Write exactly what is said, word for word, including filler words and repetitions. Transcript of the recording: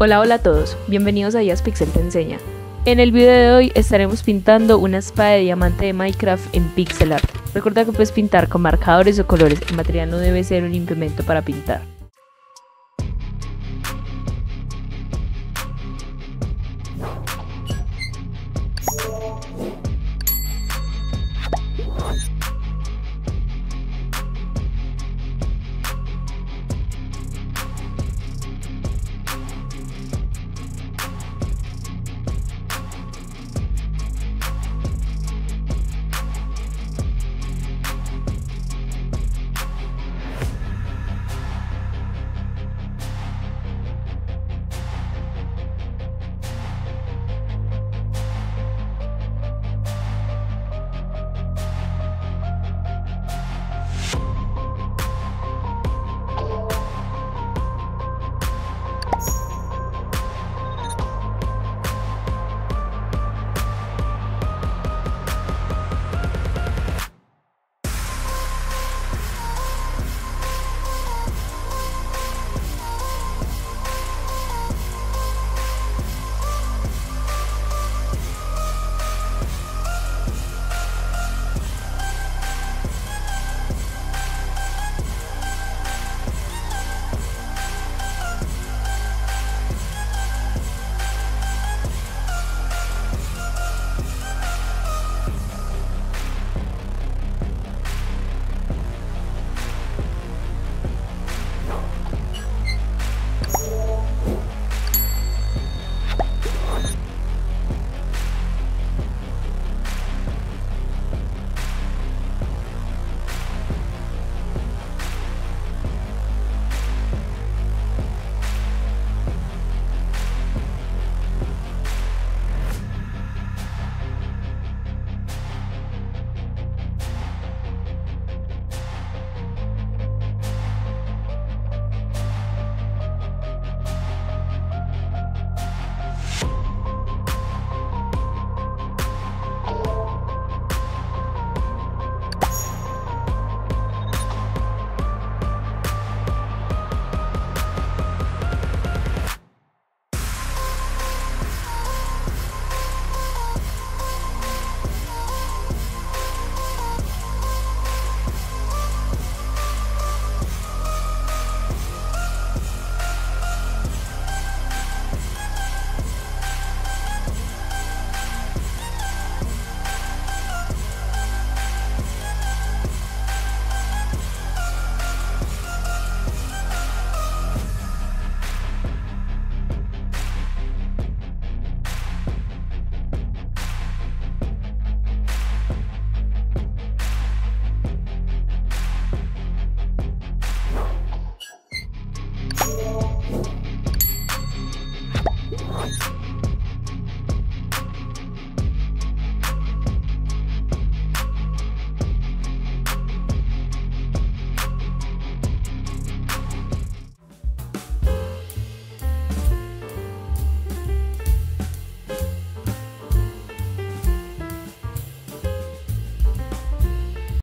Hola, hola a todos, bienvenidos a Pixel Te Enseña. En el video de hoy estaremos pintando una espada de diamante de Minecraft en pixel art. Recuerda que puedes pintar con marcadores o colores, el material no debe ser un impedimento para pintar.